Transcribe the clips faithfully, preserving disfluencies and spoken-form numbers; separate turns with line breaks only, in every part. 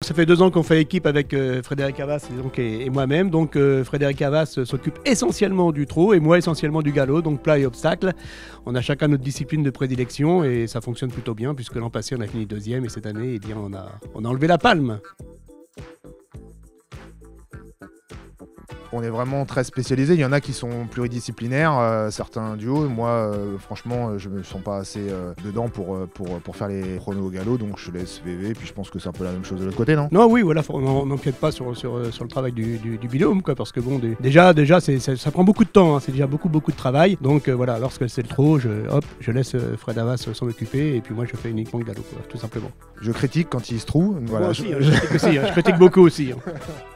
Ça fait deux ans qu'on fait équipe avec euh, Frédéric Havas et, donc, et, et moi-même. Donc euh, Frédéric Havas euh, s'occupe essentiellement du trot et moi essentiellement du galop, donc plat et obstacle. On a chacun notre discipline de prédilection et ça fonctionne plutôt bien puisque l'an passé on a fini deuxième et cette année eh bien, on, a, on a enlevé la palme.
On est vraiment très spécialisé, il y en a qui sont pluridisciplinaires, euh, certains duos, moi euh, franchement je me sens pas assez euh, dedans pour, pour, pour faire les chronos au galop, donc je laisse V V, puis je pense que c'est un peu la même chose de l'autre côté, non?
Non oui, voilà, on n'empiète pas sur, sur, sur le travail du, du, du binôme, quoi, parce que bon, des, déjà, déjà c'est, ça, ça prend beaucoup de temps, hein, c'est déjà beaucoup beaucoup de travail, donc euh, voilà, lorsque c'est le trot, je, hop, je laisse euh, Fred Havas s'en occuper, et puis moi je fais uniquement le galop, quoi, tout simplement.
Je critique quand il se trouve, voilà.
Moi aussi, je, hein, je, critique aussi, hein, je critique beaucoup aussi. Hein.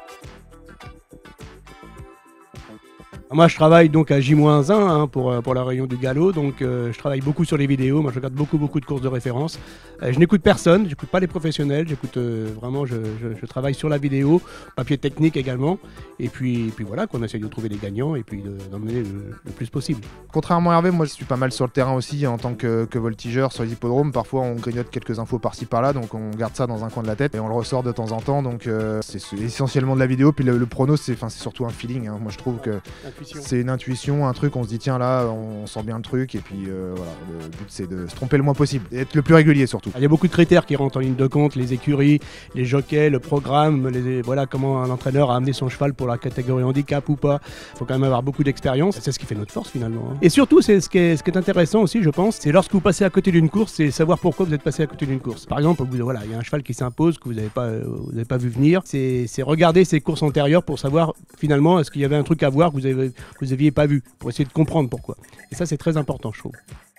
Moi je travaille donc à J moins un hein, pour, pour la réunion du galop, donc euh, je travaille beaucoup sur les vidéos, moi je regarde beaucoup beaucoup de courses de référence. Euh, je n'écoute personne, j'écoute pas les professionnels, j'écoute euh, vraiment, je, je, je travaille sur la vidéo, papier technique également, et puis, et puis voilà, qu'on essaye de trouver des gagnants et puis d'emmener le, le plus possible.
Contrairement à Hervé, moi je suis pas mal sur le terrain aussi en tant que, que voltigeur sur les hippodromes, parfois on grignote quelques infos par-ci par-là, donc on garde ça dans un coin de la tête et on le ressort de temps en temps, donc euh, c'est essentiellement de la vidéo, puis le, le prono c'est surtout un feeling, hein. Moi je trouve que c'est une intuition, un truc, on se dit tiens là on sent bien le truc et puis euh, voilà, le but c'est de se tromper le moins possible et être le plus régulier surtout.
Il y a beaucoup de critères qui rentrent en ligne de compte, les écuries, les jockeys, le programme, les, voilà comment un entraîneur a amené son cheval pour la catégorie handicap ou pas. Il faut quand même avoir beaucoup d'expérience, c'est ce qui fait notre force finalement. Hein. Et surtout c'est ce qui est, ce qui est intéressant aussi je pense, c'est lorsque vous passez à côté d'une course, c'est savoir pourquoi vous êtes passé à côté d'une course. Par exemple, vous, voilà, il y a un cheval qui s'impose que vous n'avez pas, vous n'avez pas vu venir, c'est regarder ses courses antérieures pour savoir finalement est-ce qu'il y avait un truc à voir que vous avez, vous aviez pas vu, pour essayer de comprendre pourquoi. Et ça c'est très important je trouve.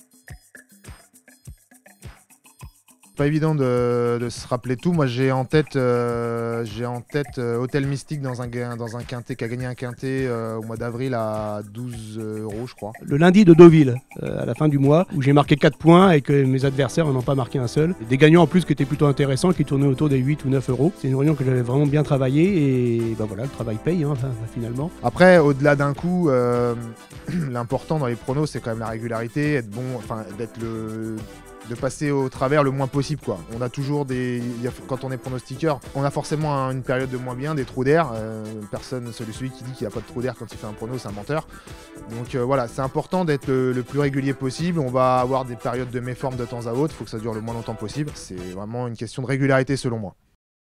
Pas évident de, de se rappeler tout. Moi j'ai en tête, euh, j'ai en tête euh, Hôtel Mystique dans un, dans un quintet qui a gagné un quintet euh, au mois d'avril à douze euros je crois.
Le lundi de Deauville euh, à la fin du mois où j'ai marqué quatre points et que mes adversaires n'en ont pas marqué un seul. Des gagnants en plus qui étaient plutôt intéressants, qui tournaient autour des huit ou neuf euros. C'est une réunion que j'avais vraiment bien travaillé et ben voilà, le travail paye hein, finalement.
Après au-delà d'un coup, euh, l'important dans les pronos c'est quand même la régularité, être bon, enfin d'être le... de passer au travers le moins possible quoi. On a toujours des, quand on est pronostiqueur, on a forcément un, une période de moins bien, des trous d'air. Euh, personne, celui, celui qui dit qu'il n'a pas de trou d'air quand il fait un prono, c'est un menteur. Donc euh, voilà, c'est important d'être le, le plus régulier possible. On va avoir des périodes de méforme de temps à autre. Il faut que ça dure le moins longtemps possible. C'est vraiment une question de régularité selon moi.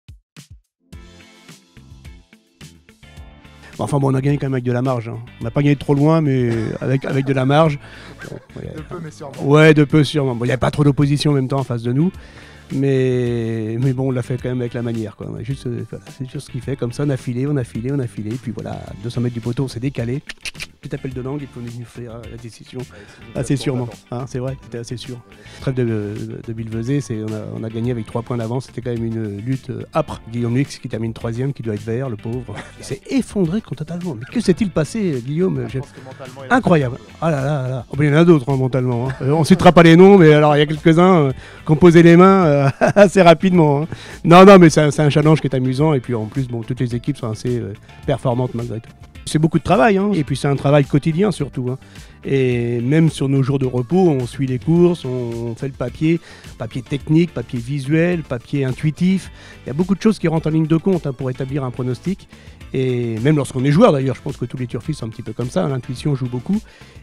Enfin bon, on a gagné quand même avec de la marge. Hein. On n'a pas gagné trop loin, mais avec, avec de la marge. Bon, ouais,
de peu, mais sûrement.
Ouais, de peu, sûrement. Bon, il n'y a pas trop d'opposition en même temps en face de nous. Mais, mais bon, on l'a fait quand même avec la manière. Quoi. Juste, euh, voilà, c'est juste ce qu'il fait. Comme ça, on a filé, on a filé, on a filé. Puis voilà, à deux cents mètres du poteau, on s'est décalé. Petit appel de langue et puis on est venu faire la décision. Ouais, assez sûrement. Hein, c'est vrai, c'était assez sûr. Trêve de, de, de Billevezé, on a, on a gagné avec trois points d'avance. C'était quand même une lutte euh, âpre. Guillaume X qui termine troisième, qui doit être vert, le pauvre. Il s'est effondré totalement. Mais que s'est-il passé, Guillaume? Je... Incroyable. Ah là là là. Oh, ben, il y en a d'autres hein, mentalement. Hein. Euh, on ne citera pas les noms, mais alors il y a quelques-uns euh, qui ont posé les mains euh, assez rapidement. Hein. Non, non, mais c'est un, un challenge qui est amusant. Et puis en plus, bon, toutes les équipes sont assez euh, performantes malgré tout. C'est beaucoup de travail, hein. Et puis c'est un travail quotidien surtout. Hein. Et même sur nos jours de repos, on suit les courses, on fait le papier, papier technique, papier visuel, papier intuitif. Il y a beaucoup de choses qui rentrent en ligne de compte hein, pour établir un pronostic. Et même lorsqu'on est joueur d'ailleurs, je pense que tous les turfistes sont un petit peu comme ça, hein. L'intuition joue beaucoup.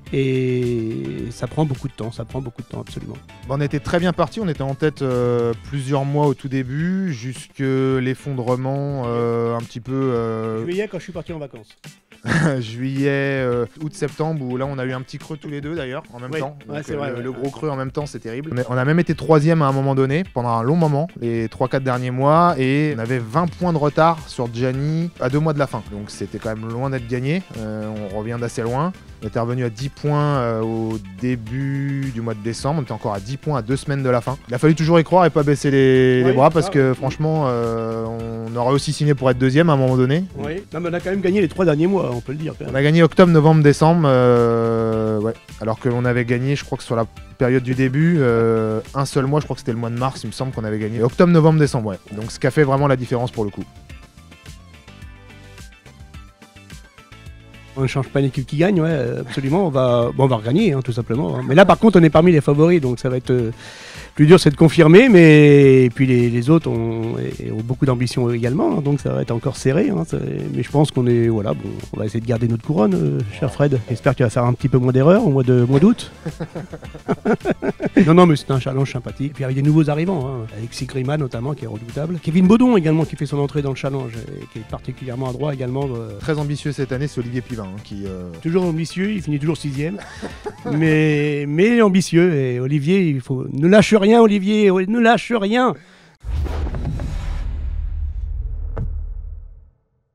Et ça prend beaucoup de temps, ça prend beaucoup de temps absolument.
On était très bien parti, on était en tête euh, plusieurs mois au tout début, jusque l'effondrement euh, un petit peu... Euh...
Juillet quand je suis parti en vacances.
Juillet, euh, août, septembre, où là on a eu un petit creux tous les deux d'ailleurs, en même
oui.
temps.
Ouais,
Donc,
euh, vrai,
le,
ouais.
le gros creux en même temps, c'est terrible. On, est, on a même été troisième à un moment donné, pendant un long moment, les trois quatre derniers mois, et on avait vingt points de retard sur Gianni à deux mois de la fin. Donc c'était quand même loin d'être gagné, euh, on revient d'assez loin. On était revenu à dix points euh, au début du mois de décembre, on était encore à dix points à deux semaines de la fin. Il a fallu toujours y croire et pas baisser les,
oui,
les bras parce
ah,
que
oui.
franchement, euh, on aurait aussi signé pour être deuxième à un moment donné.
Oui, non, mais on a quand même gagné les trois derniers mois, on peut le dire. Quand même.
On a gagné octobre, novembre, décembre, euh, ouais. Alors que l'on avait gagné, je crois que sur la période du début, euh, un seul mois, je crois que c'était le mois de mars, il me semble qu'on avait gagné. Octobre, novembre, décembre, ouais. Donc ce qui a fait vraiment la différence pour le coup.
On ne change pas l'équipe qui gagne, ouais, absolument. On va, bon, on va regagner, hein, tout simplement. Hein. Mais là, par contre, on est parmi les favoris, donc ça va être, euh, plus dur, c'est de confirmer, mais et puis les, les autres ont, ont beaucoup d'ambition également, hein, donc ça va être encore serré. Hein, mais je pense qu'on est, voilà, bon, on va essayer de garder notre couronne, euh, cher Fred. J'espère que tu vas faire un petit peu moins d'erreurs au mois de mois d'août. Non, non, mais c'est un challenge sympathique. Et puis avec des nouveaux arrivants, hein, Alexis Grima notamment, qui est redoutable. Kevin Baudon également, qui fait son entrée dans le challenge, et qui est particulièrement adroit également. Euh...
Très ambitieux cette année, c'est Olivier Pivin, hein, qui... Euh...
Toujours ambitieux, il finit toujours sixième. mais, mais ambitieux, et Olivier, il faut... Ne lâche rien, Olivier, ne lâche rien.